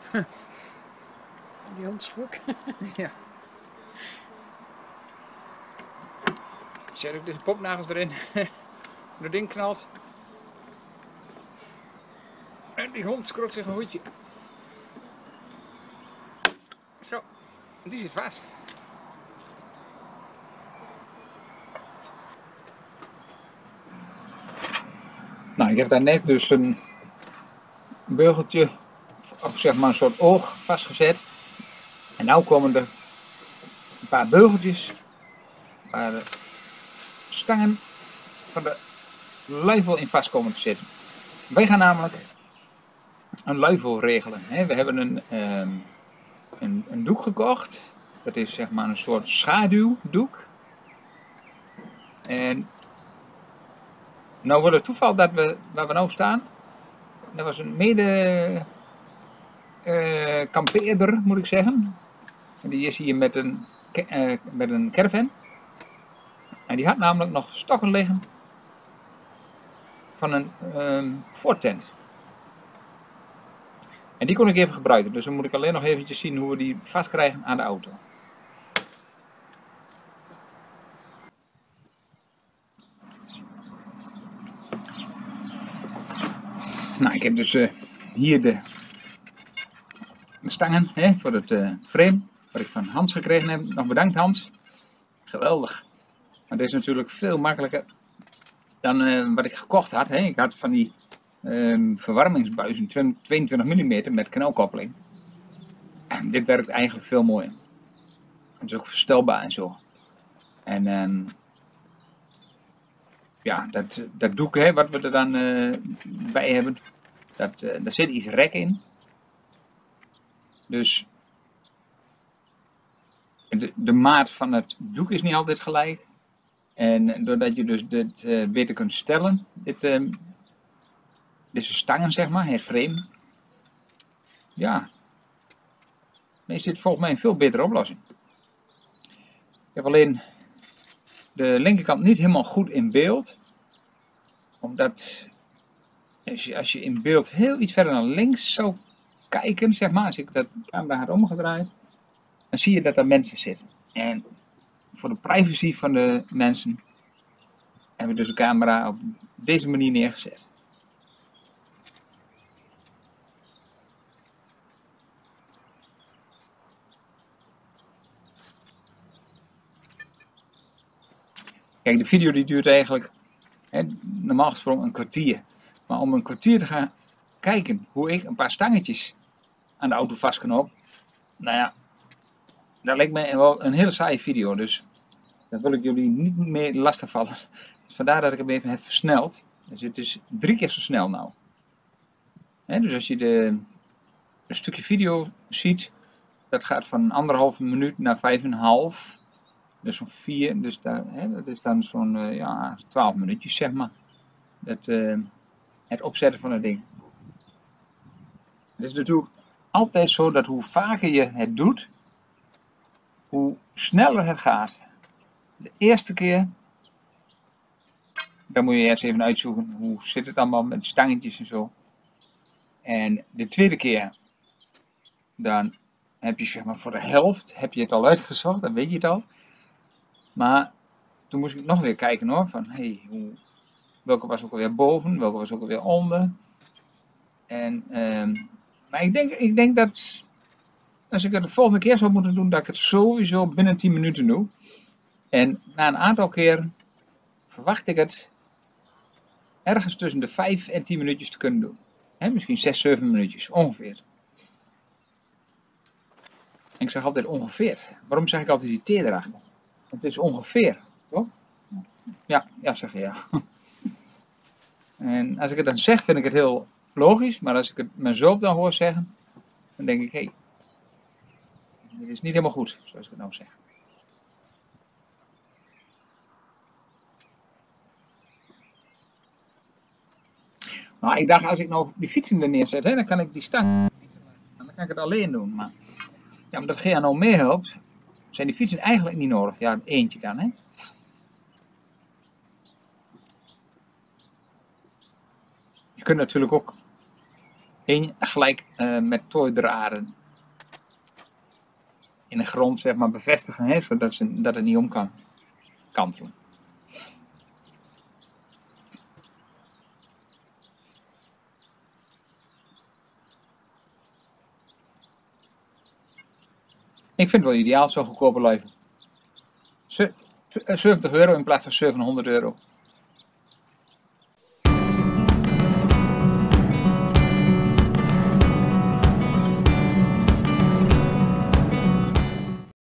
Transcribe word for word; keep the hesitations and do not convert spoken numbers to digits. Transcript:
Die hond schrok. Ja. Zet ook deze popnagels erin. Dat ding knalt. En die hond schrok zich een hoedje. Zo, die zit vast. Nou, ik heb daar net dus een beugeltje, of zeg maar een soort oog vastgezet. En nu komen er een paar beugeltjes waar de stangen van de luifel in vast komen te zitten. Wij gaan namelijk een luifel regelen. We hebben een, um, een, een doek gekocht. Dat is zeg maar een soort schaduwdoek. En nou wordt het toeval dat we waar we nou staan. Dat was een mede uh, kampeerder, moet ik zeggen. En die is hier met een, uh, met een caravan. En die had namelijk nog stokken liggen van een um, voortent. En die kon ik even gebruiken. Dus dan moet ik alleen nog eventjes zien hoe we die vastkrijgen aan de auto. Nou, ik heb dus uh, hier de, de stangen hè, voor het uh, frame. Wat ik van Hans gekregen heb. Nog bedankt Hans. Geweldig. Maar dit is natuurlijk veel makkelijker dan uh, wat ik gekocht had. Hè. Ik had van die uh, verwarmingsbuizen tweeëntwintig millimeter met knelkoppeling. En dit werkt eigenlijk veel mooier. Het is ook verstelbaar en zo. En um, ja, dat, dat doek hè, wat we er dan uh, bij hebben, dat, uh, daar zit iets rek in. Dus de, de maat van het doek is niet altijd gelijk. En doordat je dus dit uh, beter kunt stellen, dit, uh, deze stangen zeg maar, het frame, ja, dan is dit volgens mij een veel betere oplossing. Ik heb alleen de linkerkant niet helemaal goed in beeld. Omdat als je, als je in beeld heel iets verder naar links zou kijken, zeg maar, als ik dat camera had omgedraaid, dan zie je dat er mensen zitten. En voor de privacy van de mensen hebben we dus de camera op deze manier neergezet. Kijk, de video die duurt eigenlijk hè, normaal gesproken een kwartier. Maar om een kwartier te gaan kijken hoe ik een paar stangetjes aan de auto vastknoop, nou ja, dat lijkt me wel een hele saaie video. Dus dat wil ik jullie niet meer lastigvallen. Dus vandaar dat ik hem even heb versneld. Dus het is drie keer zo snel nou. He, dus als je de, een stukje video ziet, dat gaat van anderhalve minuut naar vijf en een half. Dus zo'n vier, dus daar, he, dat is dan zo'n uh, ja, twaalf minuutjes zeg maar. Dat, uh, het opzetten van het ding. Het is natuurlijk altijd zo dat hoe vaker je het doet, hoe sneller het gaat. De eerste keer, dan moet je eerst even uitzoeken hoe zit het allemaal met stangetjes en zo. En de tweede keer, dan heb je zeg maar voor de helft, heb je het al uitgezocht, dan weet je het al. Maar toen moest ik nog weer kijken hoor, van hey, hoe, welke was ook alweer boven, welke was ook alweer onder. En, um, maar ik denk, ik denk dat, als ik het de volgende keer zou moeten doen, dat ik het sowieso binnen tien minuten doe. En na een aantal keren verwacht ik het ergens tussen de vijf en tien minuutjes te kunnen doen. He, misschien zes, zeven minuutjes, ongeveer. En ik zeg altijd ongeveer. Waarom zeg ik altijd die T erachter? Het is ongeveer, toch? Ja, ja, zeg je ja. En als ik het dan zeg, vind ik het heel logisch. Maar als ik het mezelf dan hoor zeggen, dan denk ik, hé, hey, dit is niet helemaal goed, zoals ik het nou zeg. Nou, ik dacht, als ik nou die fietsen er neerzet, hè, dan kan ik die stang, dan kan ik het alleen doen. Maar, ja, maar dat G A nou meehelpt, zijn die fietsen eigenlijk niet nodig. Ja, eentje dan, hè. Je kunt natuurlijk ook En gelijk uh, met tooidraden in de grond zeg maar, bevestigen, hè, zodat ze, dat het niet om kan kantelen. Ik vind het wel ideaal, zo goedkope leven. zeventig euro in plaats van zevenhonderd euro.